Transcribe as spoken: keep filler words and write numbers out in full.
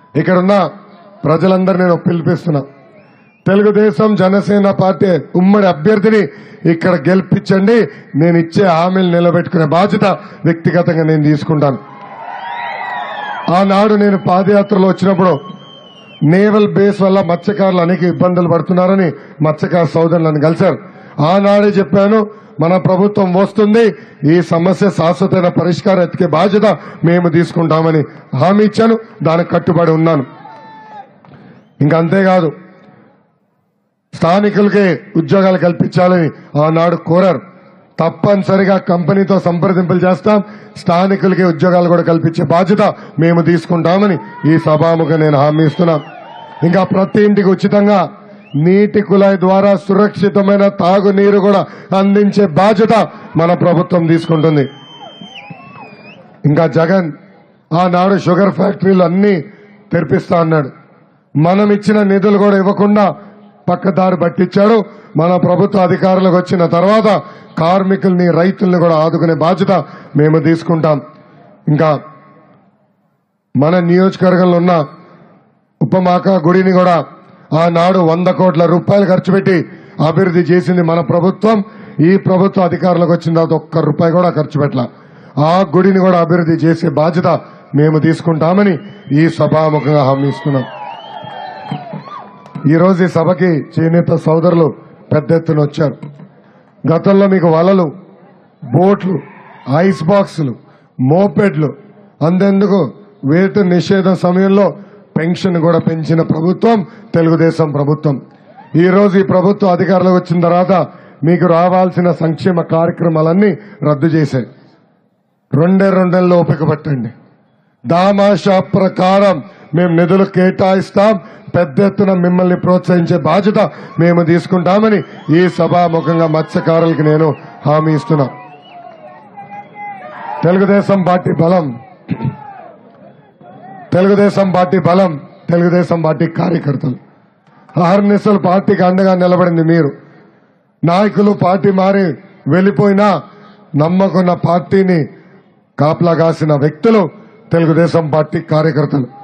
ఇక్కడున్న ప్రజలందరూ నేను పిలిపిస్తున్నా, తెలుగుదేశం జనసేన పార్టీ ఉమ్మడి అభ్యర్థిని ఇక్కడ గెలిపించండి. నేను ఇచ్చే హామీలు నిలబెట్టుకునే బాధ్యత వ్యక్తిగతంగా నేను తీసుకుంటాను. ఆనాడు నేను పాదయాత్రలో వచ్చినప్పుడు నేవల్ బేస్ వల్ల మత్స్యకారులు అనేక ఇబ్బందులు పడుతున్నారని మత్స్యకార సోదరులను కలిశారు. ఆనాడే చెప్పాను, మన ప్రభుత్వం వస్తుంది, ఈ సమస్య శాశ్వతమైన పరిష్కారం ఎత్తికే బాధ్యత మేము తీసుకుంటామని హామీ ఇచ్చాను. దానికి కట్టుబడి ఉన్నాను. ఇంకా అంతేకాదు, స్థానికులకే ఉద్యోగాలు కల్పించాలని ఆనాడు కోరారు. తప్పనిసరిగా కంపెనీతో సంప్రదింపులు చేస్తాం, స్థానికులకి ఉద్యోగాలు కూడా కల్పించే బాధ్యత మేము తీసుకుంటామని ఈ సభాముఖంగా నేను హామీ ఇస్తున్నా. ఇంకా ప్రతి ఇంటికి ఉచితంగా నీటి కుళాయి ద్వారా సురక్షితమైన తాగునీరు కూడా అందించే బాధ్యత మన ప్రభుత్వం తీసుకుంటుంది. ఇంకా జగన్ ఆనాడు షుగర్ ఫ్యాక్టరీలు అన్ని తెరిపిస్తా అన్నాడు. మనం ఇచ్చిన నిధులు కూడా ఇవ్వకుండా పక్కదారి పట్టించాడు. మన ప్రభుత్వ అధికారులకు వచ్చిన తర్వాత కార్మికుల్ని రైతుల్ని కూడా ఆదుకునే బాధ్యత మేము తీసుకుంటాం. ఇంకా మన నియోజకవర్గంలో ఉన్న ఉపమాక గుడిని కూడా ఆనాడు వంద కోట్ల రూపాయలు ఖర్చు పెట్టి అభివృద్ధి చేసింది మన ప్రభుత్వం. ఈ ప్రభుత్వ అధికారులకు వచ్చిన తర్వాత ఒక్క రూపాయి కూడా ఖర్చు పెట్టాల. ఆ గుడిని కూడా అభివృద్ధి చేసే బాధ్యత మేము తీసుకుంటామని ఈ సభాముఖంగా హామీ ఇస్తున్నాం. ఈ రోజు ఈ సభకి చేనేత సోదరులు పెద్ద ఎత్తున వచ్చారు. గతంలో మీకు వలలు, బోట్లు, ఐస్ బాక్సులు, మోపెడ్లు అందేందుకు వేతన నిషేధం సమయంలో పెన్షన్ కూడా పెంచిన ప్రభుత్వం తెలుగుదేశం ప్రభుత్వం. ఈ రోజు ఈ ప్రభుత్వం అధికారంలోకి వచ్చిన తర్వాత మీకు రావాల్సిన సంక్షేమ కార్యక్రమాలన్నీ రద్దు చేశాయి. రెండే రెండేళ్ళు ఓపిక పట్టండి. దామాషా ప్రకారం మేము నిధులు కేటాయిస్తాం. పెద్ద ఎత్తున మిమ్మల్ని ప్రోత్సహించే బాధ్యత మేము తీసుకుంటామని ఈ సభాముఖంగా మత్స్యకారులకు నేను హామీ ఇస్తున్నా. తెలుగుదేశం పార్టీ బలం, తెలుగుదేశం పార్టీ బలం, తెలుగుదేశం పార్టీ కార్యకర్తలు. అహర్నిశలు పార్టీకి అండగా నిలబడింది మీరు. నాయకులు పార్టీ మారి వెళ్లిపోయినా నమ్మకున్న పార్టీని కాపలా కాసిన వ్యక్తులు తెలుగుదేశం పార్టీ కార్యకర్తలు.